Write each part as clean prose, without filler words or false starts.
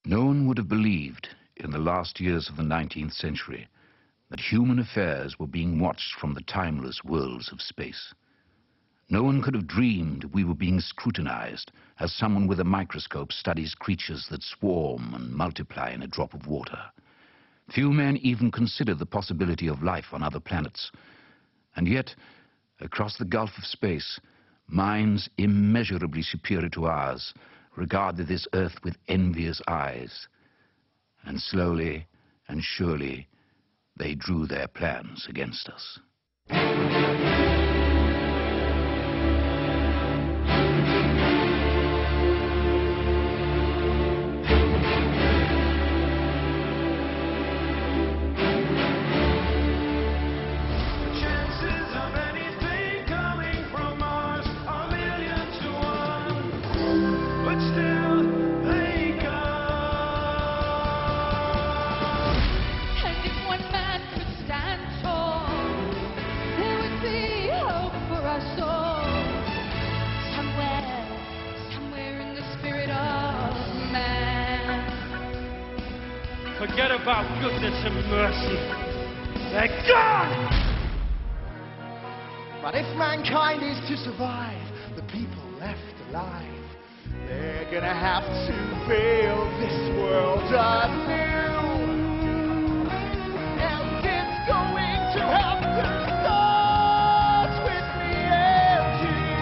No one would have believed in the last years of the 19th century that human affairs were being watched from the timeless worlds of space. No one could have dreamed we were being scrutinized as someone with a microscope studies creatures that swarm and multiply in a drop of water. Few men even considered the possibility of life on other planets. And yet, across the gulf of space, minds immeasurably superior to ours regarded this Earth with envious eyes. And slowly and surely, they drew their plans against us. Forget about goodness and mercy. They're gone! But if mankind is to survive, the people left alive, they're gonna have to build this world anew. And it's going to have to start with me and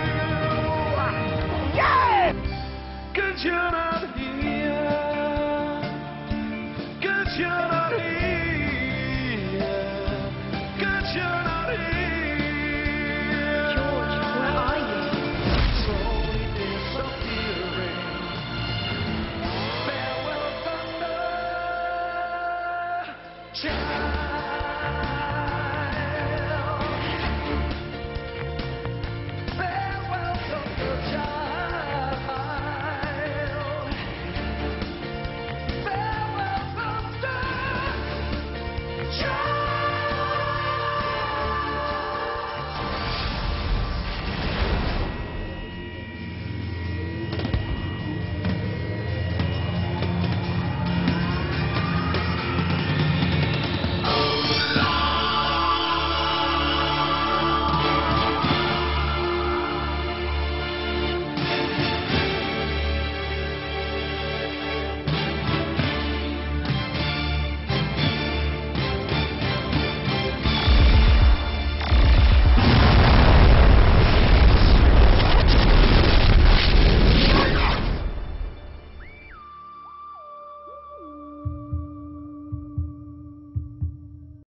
you. Yeah! 'Cause you're not here. You're not here. 'Cause you're not here. George, where are you? Slowly disappearing. Farewell, thunder.